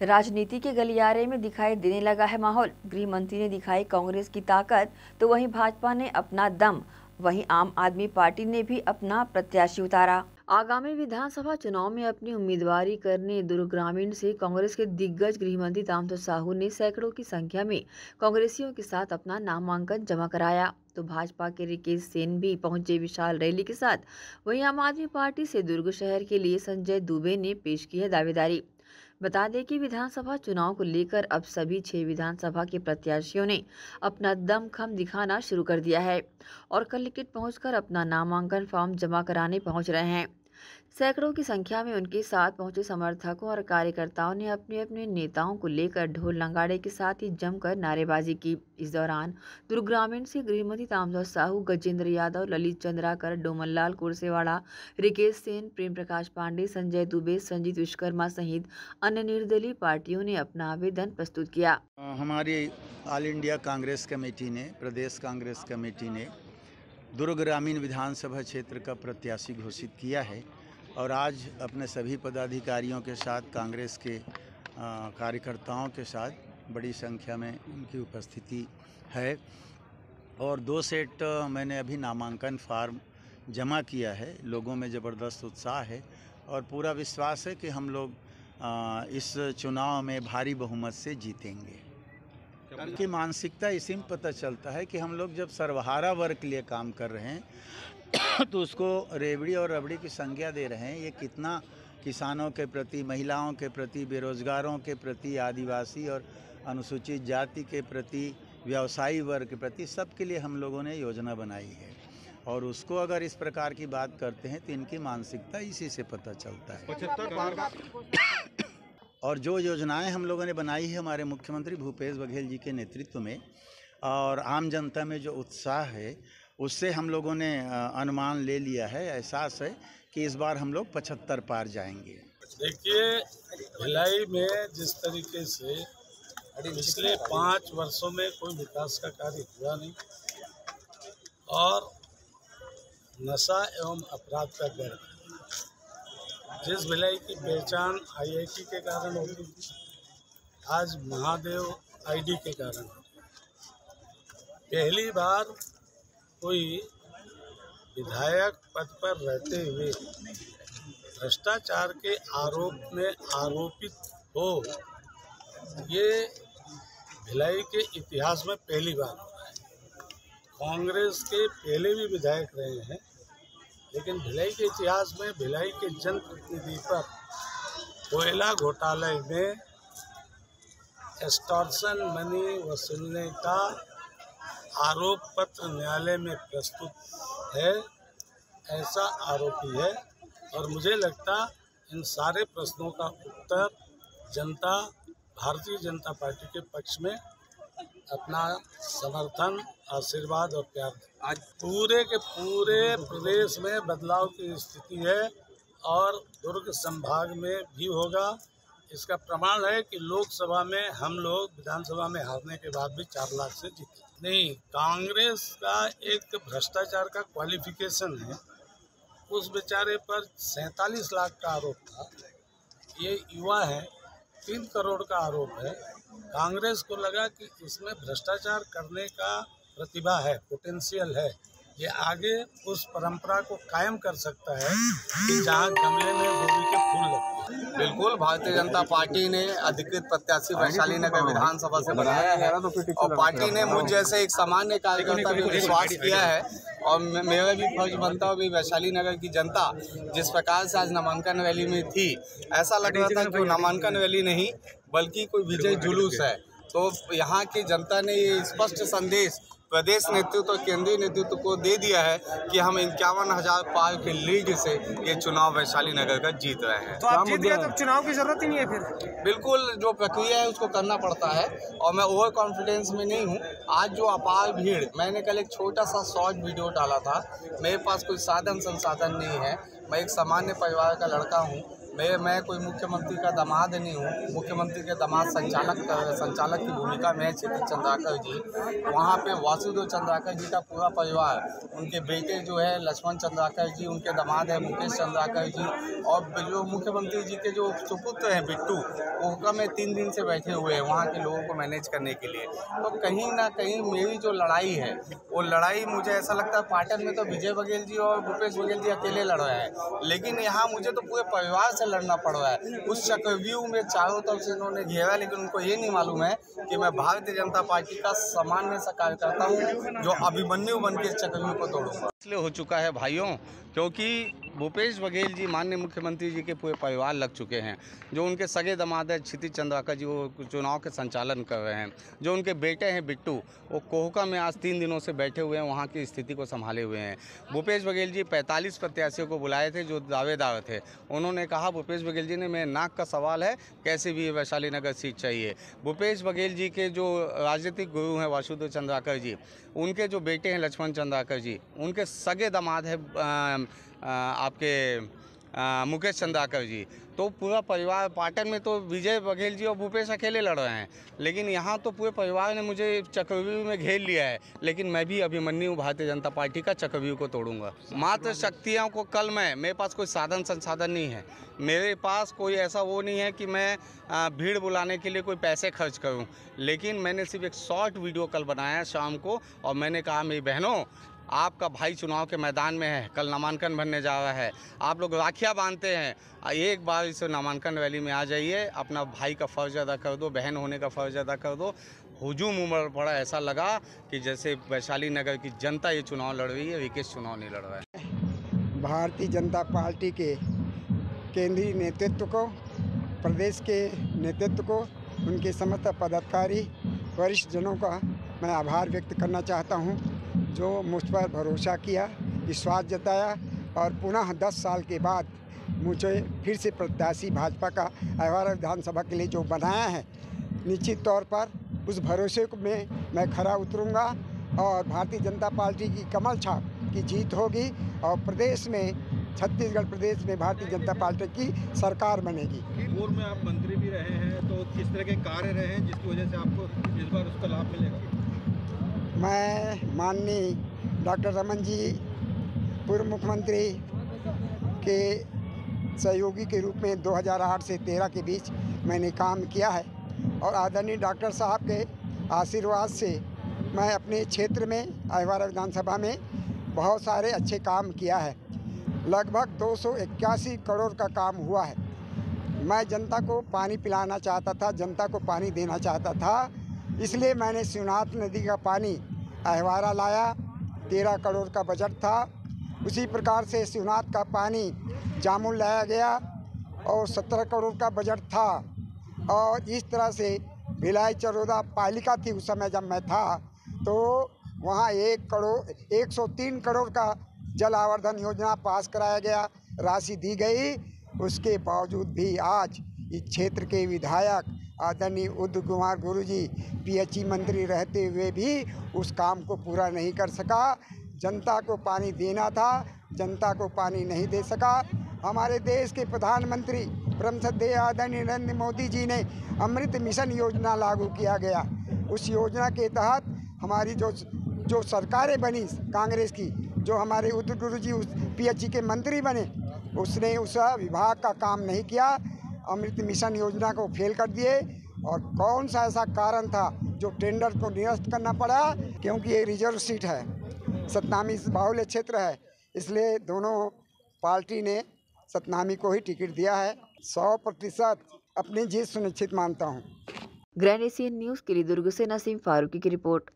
राजनीति के गलियारे में दिखाई देने लगा है माहौल। गृह मंत्री ने दिखाई कांग्रेस की ताकत, तो वहीं भाजपा ने अपना दम, वहीं आम आदमी पार्टी ने भी अपना प्रत्याशी उतारा। आगामी विधानसभा चुनाव में अपनी उम्मीदवारी करने दुर्ग ग्रामीण से कांग्रेस के दिग्गज गृह मंत्री तामचंद साहू ने सैकड़ों की संख्या में कांग्रेसियों के साथ अपना नामांकन जमा कराया। तो भाजपा के रिकेश सेन भी पहुंचे विशाल रैली के साथ। वहीं आम आदमी पार्टी से दुर्ग शहर के लिए संजय दुबे ने पेश की है दावेदारी। बता दें कि विधानसभा चुनाव को लेकर अब सभी 6 विधानसभा के प्रत्याशियों ने अपना दमखम दिखाना शुरू कर दिया है और कल लिखित पहुंचकर अपना नामांकन फॉर्म जमा कराने पहुंच रहे हैं। सैकड़ों की संख्या में उनके साथ पहुंचे समर्थकों और कार्यकर्ताओं ने अपने अपने नेताओं को लेकर ढोल नगाड़े के साथ ही जमकर नारेबाजी की। इस दौरान दुर्ग ग्रामीण से गृह मंत्री तामचंद साहू, गजेंद्र यादव, ललित चंद्राकर, डोमनलाल कुरसेवाड़ा, रिकेश सेन, प्रेम प्रकाश पांडे, संजय दुबे, संजीत विश्वकर्मा सहित अन्य निर्दलीय पार्टियों ने अपना आवेदन प्रस्तुत किया। हमारी ऑल इंडिया कांग्रेस कमेटी ने, प्रदेश कांग्रेस कमेटी ने दुर्ग ग्रामीण विधानसभा क्षेत्र का प्रत्याशी घोषित किया है और आज अपने सभी पदाधिकारियों के साथ, कांग्रेस के कार्यकर्ताओं के साथ बड़ी संख्या में उनकी उपस्थिति है और 2 सेट मैंने अभी नामांकन फार्म जमा किया है। लोगों में ज़बरदस्त उत्साह है और पूरा विश्वास है कि हम लोग इस चुनाव में भारी बहुमत से जीतेंगे। की मानसिकता इसी में पता चलता है कि हम लोग जब सर्वहारा वर्ग के लिए काम कर रहे हैं तो उसको रेवड़ी और रबड़ी की संज्ञा दे रहे हैं। ये कितना किसानों के प्रति, महिलाओं के प्रति, बेरोजगारों के प्रति, आदिवासी और अनुसूचित जाति के प्रति, व्यवसायी वर्ग के प्रति, सबके लिए हम लोगों ने योजना बनाई है और उसको अगर इस प्रकार की बात करते हैं तो इनकी मानसिकता इसी से पता चलता है। और जो योजनाएं हम लोगों ने बनाई है हमारे मुख्यमंत्री भूपेश बघेल जी के नेतृत्व में और आम जनता में जो उत्साह है, उससे हम लोगों ने अनुमान ले लिया है, एहसास है कि इस बार हम लोग 75 पार जाएंगे। देखिए, भिलाई में जिस तरीके से पिछले 5 वर्षों में कोई विकास का कार्य हुआ नहीं और नशा एवं अपराध का गढ़, जिस भिलाई की पहचान IIT के कारण होती थी, आज महादेव ID के कारण होती है। पहली बार कोई विधायक पद पर रहते हुए भ्रष्टाचार के आरोप में आरोपित हो, ये भिलाई के इतिहास में पहली बार हो रहा है। कांग्रेस के पहले भी विधायक रहे हैं, लेकिन भिलाई के इतिहास में भिलाई के जनप्रतिनिधि पर कोयला घोटाले में एक्सटॉर्शन मनी वसूलने का आरोप पत्र न्यायालय में प्रस्तुत है, ऐसा आरोपी है। और मुझे लगता इन सारे प्रश्नों का उत्तर जनता भारतीय जनता पार्टी के पक्ष में अपना समर्थन, आशीर्वाद और प्यार। आज पूरे के पूरे प्रदेश में बदलाव की स्थिति है और दुर्ग संभाग में भी होगा। इसका प्रमाण है कि लोकसभा में हम लोग विधानसभा में हारने के बाद भी 4 लाख से जीते। नहीं, कांग्रेस का एक भ्रष्टाचार का क्वालिफिकेशन है, उस बेचारे पर 47 लाख का आरोप था। ये युवा है, 3 करोड़ का आरोप है। कांग्रेस को लगा कि इसमें भ्रष्टाचार करने का प्रतिभा है, पोटेंशियल है, ये आगे उस परंपरा को कायम कर सकता है कि जहां गमले में गोभी के फूल लगते हैं। बिल्कुल, भारतीय जनता पार्टी ने अधिकृत प्रत्याशी वैशाली नगर विधानसभा से बनाया है और पार्टी ने मुझ जैसे एक सामान्य कार्यकर्ता पर विश्वास किया है और मेरा भी फर्ज बनता है भी वैशाली नगर की जनता जिस प्रकार से आज नामांकन रैली में थी, ऐसा लग रहा था कि वो नामांकन रैली नहीं बल्कि कोई विजय जुलूस है। तो यहाँ की जनता ने ये स्पष्ट संदेश प्रदेश नेतृत्व और केंद्रीय नेतृत्व को दे दिया है कि हम 51,000 पार के लीड से ये चुनाव वैशाली नगर का जीत रहे हैं। तो आप जीत गए तो चुनाव की जरूरत ही नहीं है फिर? बिल्कुल, जो प्रक्रिया है उसको करना पड़ता है और मैं ओवर कॉन्फिडेंस में नहीं हूँ। आज जो अपार भीड़, मैंने कल एक छोटा सा शॉर्ट वीडियो डाला था, मेरे पास कोई साधन संसाधन नहीं है, मैं एक सामान्य परिवार का लड़का हूँ मैं कोई मुख्यमंत्री का दामाद नहीं हूँ। मुख्यमंत्री के दामाद संचालक की भूमिका में है क्षितिज चंद्राकर जी। वहाँ पे वासुदेव चंद्राकर जी का पूरा परिवार, उनके बेटे जो है लक्ष्मण चंद्राकर जी, उनके दामाद है मुकेश चंद्राकर जी, और जो मुख्यमंत्री जी के जो सुपुत्र हैं बिट्टू, वो में 3 दिन से बैठे हुए हैं वहाँ के लोगों को मैनेज करने के लिए। तो कहीं ना कहीं मेरी जो लड़ाई है, वो लड़ाई मुझे ऐसा लगता है पाटन में तो विजय बघेल जी और भूपेश बघेल जी अकेले लड़ रहे हैं, लेकिन यहाँ मुझे तो पूरे परिवार से लड़ना पड़ रहा है। उस चक्रव्यूह में चारों तरफ से इन्होंने घेरा, लेकिन उनको ये नहीं मालूम है कि मैं भारतीय जनता पार्टी का सामान्य सा कार्यकर्ता हूँ जो अभिमन्यु बन के चक्रव्यूह को तोड़ूंगा। इसलिए हो चुका है भाइयों, क्योंकि भूपेश बघेल जी माननीय मुख्यमंत्री जी के पूरे परिवार लग चुके हैं। जो उनके सगे दामाद है क्षितिज चंद्राकर जी, वो चुनाव के संचालन कर रहे हैं। जो उनके बेटे हैं बिट्टू, वो कोहका में आज 3 दिनों से बैठे हुए हैं, वहाँ की स्थिति को संभाले हुए हैं। भूपेश बघेल जी 45 प्रत्याशियों को बुलाए थे जो दावेदार थे। उन्होंने कहा, भूपेश बघेल जी ने, मेरे नाक का सवाल है, कैसे भी वैशाली नगर सीट चाहिए। भूपेश बघेल जी के जो राजनीतिक गुरु हैं वासुदेव चंद्राकर जी, उनके जो बेटे हैं लक्ष्मण चंद्राकर जी, उनके सगे दामाद है आपके मुकेश चंद्राकर जी। तो पूरा परिवार, पाटन में तो विजय बघेल जी और भूपेश अकेले लड़ रहे हैं, लेकिन यहाँ तो पूरे परिवार ने मुझे चक्रव्यूह में घेर लिया है। लेकिन मैं भी अभिमन्यु भारतीय जनता पार्टी का चक्रव्यूह को तोड़ूंगा। मात्र शक्तियों को कल मेरे पास कोई साधन संसाधन नहीं है। मेरे पास कोई ऐसा वो नहीं है कि मैं भीड़ बुलाने के लिए कोई पैसे खर्च करूँ, लेकिन मैंने सिर्फ एक शॉर्ट वीडियो कल बनाया शाम को, और मैंने कहा, मेरी बहनों, आपका भाई चुनाव के मैदान में है, कल नामांकन भरने जा रहा है, आप लोग राखियाँ बांधते हैं, एक बार इस नामांकन रैली में आ जाइए, अपना भाई का फ़र्ज़ अदा कर दो, बहन होने का फ़र्ज़ अदा कर दो। हुजूम उमड़ पड़ा, ऐसा लगा कि जैसे वैशाली नगर की जनता ये चुनाव लड़ रही है, विकेश चुनाव नहीं लड़ रहा है। भारतीय जनता पार्टी के केंद्रीय नेतृत्व को, प्रदेश के नेतृत्व को, उनके समस्त पदाधिकारी वरिष्ठ जनों का मैं आभार व्यक्त करना चाहता हूँ, जो मुझ पर भरोसा किया, विश्वास जताया और पुनः 10 साल के बाद मुझे फिर से प्रत्याशी भाजपा का अहिवारा विधानसभा के लिए जो बनाया है, निश्चित तौर पर उस भरोसे को मैं खरा उतरूंगा और भारतीय जनता पार्टी की कमल छाप की जीत होगी और प्रदेश में, छत्तीसगढ़ प्रदेश में भारतीय जनता पार्टी की सरकार बनेगी। पूर्व में आप मंत्री भी रहे हैं, तो किस तरह के कार्य रहे हैं जिसकी वजह से आपको इस बार उसका लाभ मिलेगा? मैं माननीय डॉक्टर रमन जी, पूर्व मुख्यमंत्री के सहयोगी के रूप में 2008 से 13 के बीच मैंने काम किया है और आदरणीय डॉक्टर साहब के आशीर्वाद से मैं अपने क्षेत्र में अहिवारा विधानसभा में बहुत सारे अच्छे काम किया है। लगभग 281 करोड़ का काम हुआ है। मैं जनता को पानी पिलाना चाहता था, जनता को पानी देना चाहता था, इसलिए मैंने शिवनाथ नदी का पानी अहिवारा लाया। 13 करोड़ का बजट था। उसी प्रकार से शिवनाथ का पानी जामुन लाया गया और 17 करोड़ का बजट था। और इस तरह से भिलाई चरोदा पालिका थी उस समय जब मैं था, तो वहाँ 103 करोड़ का जल आवर्धन योजना पास कराया गया, राशि दी गई। उसके बावजूद भी आज इस क्षेत्र के विधायक आदरणीय उदय कुमार गुरुजी पीएचई मंत्री रहते हुए भी उस काम को पूरा नहीं कर सका। जनता को पानी देना था, जनता को पानी नहीं दे सका। हमारे देश के प्रधानमंत्री परम श्रद्धेय आदरणीय नरेंद्र मोदी जी ने अमृत मिशन योजना लागू किया गया। उस योजना के तहत हमारी जो सरकारें बनी कांग्रेस की, जो हमारे उदय गुरुजी उस पीएचई के मंत्री बने, उसने उस विभाग का काम नहीं किया, अमृत मिशन योजना को फेल कर दिए। और कौन सा ऐसा कारण था जो टेंडर को निरस्त करना पड़ा? क्योंकि ये रिजर्व सीट है, सतनामी बाहुल्य क्षेत्र है, इसलिए दोनों पार्टी ने सतनामी को ही टिकट दिया है। 100% अपनी जीत सुनिश्चित मानता हूँ। ग्रैंड एशियन न्यूज़ के लिए दुर्ग से नसीम फारूकी की रिपोर्ट।